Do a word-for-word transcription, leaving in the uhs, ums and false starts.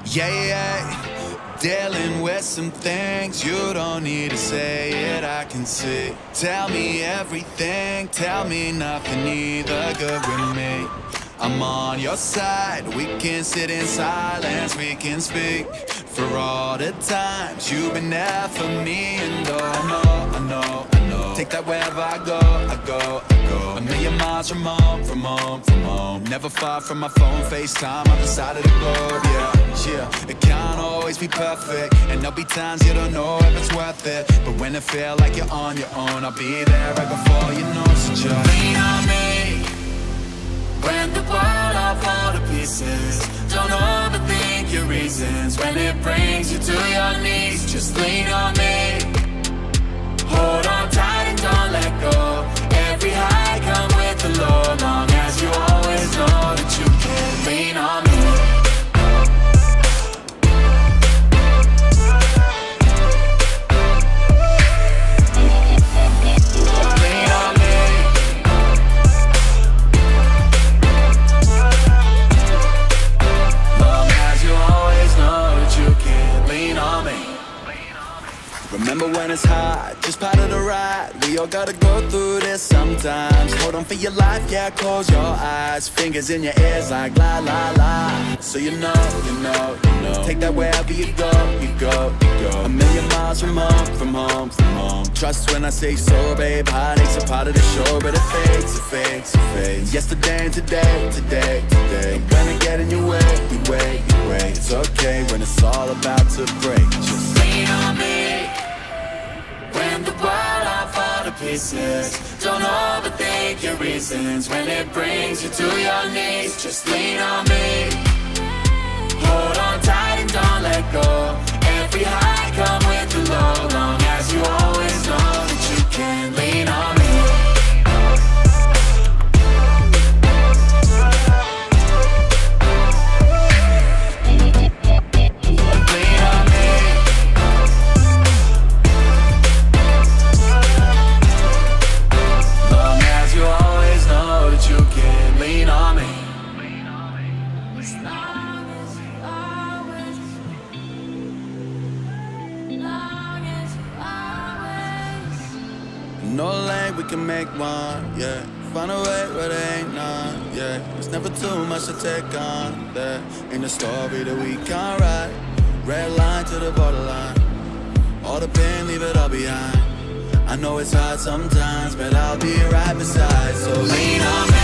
Yeah, yeah, dealing with some things you don't need to say it, I can see. Tell me everything, tell me nothing, either good with me. I'm on your side, we can sit in silence, we can speak. For all the times you've been there for me, and oh, I know, I know, I know. Take that wherever I go, I go, I go. A million miles from home, from home, from home. Never far from my phone, FaceTime, other side of the globe, yeah. Yeah, it can't always be perfect, and there'll be times you don't know if it's worth it. But when it feel like you're on your own, I'll be there right before you know. So just lean on me when the world all fall to pieces. Don't overthink your reasons when it brings you to your knees. Just lean on me, hold on tight and don't let go. Every high come with a low, long as you always know that you can lean on me. Remember when it's hard, just part of the ride. We all gotta go through this sometimes. Hold on for your life, yeah, close your eyes. Fingers in your ears like la la la. So you know, you know, you know. Take that wherever you go, you go, you go. A million miles from home, from home, from home. Trust when I say so, babe. Heartache's a part of the show, but it fades, it fades, it fades. Yesterday and today, today, today. I'm gonna get in your way, you wait, you wait. It's okay when it's all about to break. Just lean on me when the world all fall to pieces. Don't overthink your reasons when it brings you to your knees. Just lean on me, hold on tight and don't let go. Every high come with a low, long as you always know that you can lean on me. No lane, we can make one, yeah. Find a way where there ain't none, yeah. There's never too much to take on, there ain't a story that we can't write. Red line to the borderline, all the pain, leave it all behind. I know it's hard sometimes, but I'll be right beside. So lean on me